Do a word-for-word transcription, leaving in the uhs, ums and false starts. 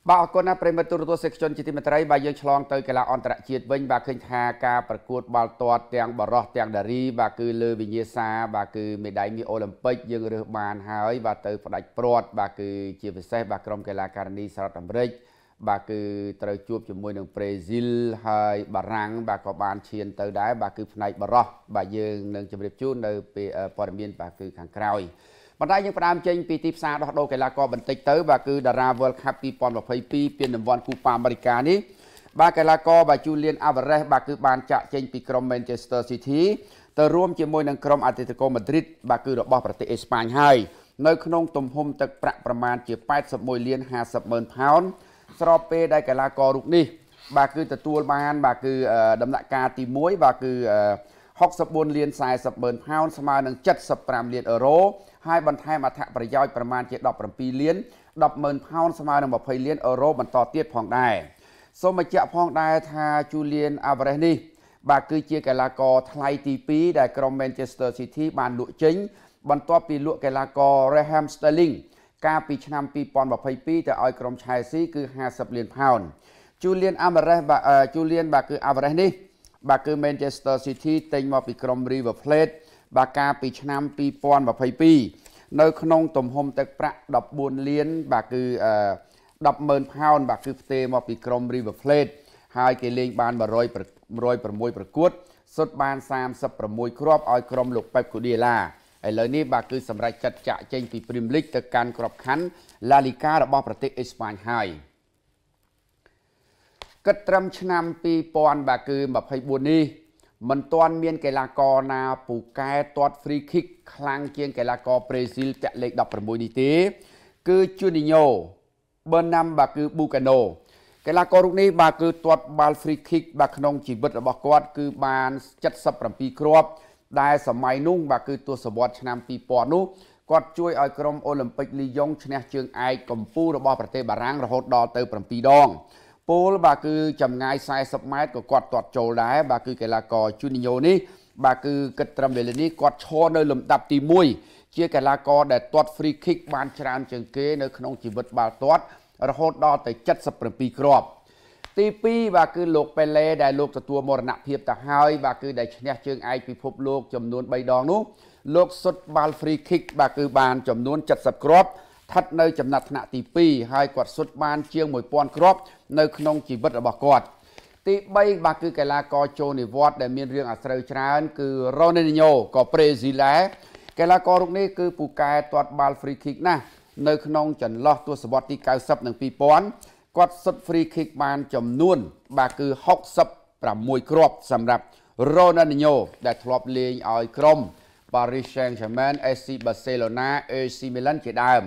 បាទអរគុណណាស់ប្រិមត្តទូរទស្សន៍សេកជនជាទីមេត្រីបាទយើងឆ្លងទៅកីឡាអន្តរជាតិវិញបាទឃើញថាការប្រកួតបាល់ទាត់ទាំងបរោះទាំងដារីបាទគឺលើវិញ្ញាសាបាទគឺមេដាយមាសអូឡ িম্প ិកយើងរើសបានហើយបាទទៅផ្ដាច់ព្រាត់បាទគឺជាពិសេសបាទក្រុមកីឡាការិនីសហរដ្ឋអាមេរិកបាទគឺត្រូវជួបជាមួយនឹងប្រេស៊ីលហើយបារាំងបាទក៏បានឈានទៅដែរបាទគឺផ្នែកបរោះបាទយើងនឹងជម្រាបជូននៅពេលព័ត៌មានបាទគឺខាងក្រោយបណ្ដាយើងផ្ដើមចេញពីទីផ្សារដោះដូរកីឡាករបន្តិចទៅបាទគឺតារា World Cup ពីរពាន់ម្ភៃពីរពានរង្វាន់គូប៉ាអាមេរិកានេះបាទកីឡាករបាទ Julian Alvarez បាទគឺបានចាក់ចេញពីក្រុម Manchester City ទៅរួមជាមួយនឹងក្រុម Atletico Madrid បាទគឺរបស់ប្រទេសអេស្ប៉ាញហើយនៅក្នុងទំហំទឹកប្រាក់ប្រមាណជាប៉ែតសិបមួយលានហាសិបម៉ឺនផោនស្របពេលដែលកីឡាកររូបនេះបាទគឺទទួលបានបាទគឺដំណាក់កាលទីមួយបាទគឺហុកសិបបួនលានសែសិបម៉ឺនផោនស្មើនឹងចិតសិបប្រាំលានអឺរ៉ូហើយបន្ថែមអត្ថប្រយោជន៍ប្រមាណជាដប់ប្រាំពីរលានដប់ម៉ឺនផោនស្មើនឹងម្ភៃលានអឺរ៉ូបន្តទៀតផងដែរសូមបញ្ជាក់ផងដែរថា Julian Alvarez នេះបាទគឺជាកីឡាករថ្លៃទីពីរដែលក្រុម Manchester City បានលក់ចេញបន្ទាប់ពីលក់កីឡាករ Raheem Sterling កាលពីឆ្នាំពីរពាន់ម្ភៃពីរទៅឲ្យក្រុម Chelsea គឺហាសិបលានផោន Julian Alvarez បាទ Julian បាទគឺ Alvarez នេះបាទគឺ Manchester City ទិញមកពីក្រុម River Plate បាទកាលពីឆ្នាំពីរពាន់ម្ភៃពីរនៅក្នុងទំហំទឹកប្រាក់ដប់បួនលានបាទគឺដប់ម៉ឺនផោនបាទគឺផ្ទេរមកពីក្រុម River Plate ហើយគេលេងបានមួយរយប្រាំមួយប្រកួតសុទ្ធបានសាមសិបប្រាំមួយគ្រាប់ឲ្យក្រុមលោក Pep Guardiola ឥឡូវនេះបាទគឺសម្រាប់ចាត់ចាក់ចេញពី Premier League ទៅកាន់ក្របខ័ណ្ឌ La Liga របស់ប្រទេសអេស្ប៉ាញហើយគិតត្រឹមឆ្នាំពីរពាន់បាទគឺម្ភៃបួននេះមិនទាន់មានកីឡាករណាពូកែទាត់ free kick ខ្លាំងជាងកីឡាករប្រេស៊ីលពាក់លេខដប់ប្រាំមួយនេះទេគឺ Juninho Bernam បាទគឺ Bucano កីឡាកររូបនេះបាទគឺទាត់បាល់ free kick បាទក្នុងជីវិតរបស់គាត់គឺបានចិតសិបប្រាំពីរគ្រាប់ដែលសម័យនោះបាទគឺទសវត្សរ៍ឆ្នាំពីរពាន់នោះគាត់ជួយឲ្យក្រុមអូឡ িম্প ិកលីយ៉ុងឈ្នះជើងឯកកម្ពុជារបស់ប្រទេសបារាំងរហូតដល់ទៅប្រាំពីរដងពលបាទគឺចម្ងាយសែសិបម៉ែត្រក៏គាត់ទាត់ចូលដែរបាទគឺកីឡាករ Juninho នេះបាទគឺគិតត្រឹមវេលានេះគាត់ឈរនៅលំដាប់ទីមួយជាកីឡាករដែលទាត់ free kick បានច្រើនជាងគេនៅក្នុងជីវិតបាល់ទាត់រហូតដល់ទៅចិតសិបប្រាំពីរគ្រាប់ទីពីរបាទគឺលោក Pele ដែលលោកទទួលមរណភាពទៅហើយបាទគឺដែលឈ្នះជើងឯកពិភពលោកចំនួនបីដងនោះលោកសុទ្ធបាល់ free kick បាទគឺបានចំនួនចិតសិបគ្រាប់ស្ថិតនៅចំណាត់ថ្នាក់ទីពីរហើយគាត់សុទ្ធបានជាងមួយពាន់គ្រាប់នៅក្នុងជីវិតរបស់គាត់ទីបីបាទគឺកីឡាករចូលនិវត្តន៍ដែលមានរឿងអាស្រូវច្រើនគឺ Ronaldinho ក៏ប្រេស៊ីលដែរកីឡាកររូបនេះគឺពូកែទាត់បាល់ free kick ណាស់នៅក្នុងចន្លោះទសវត្សរ៍ទីកៅសិបនិងពីរពាន់គាត់សុទ្ធ free kick បានចំនួនបាទគឺហុកសិបប្រាំមួយគ្រាប់សម្រាប់ Ronaldinho ដែលធ្លាប់លេងឲ្យក្រុម Paris Saint-Germain អេស ស៊ី Barcelona អេ សី Milan ជាដើម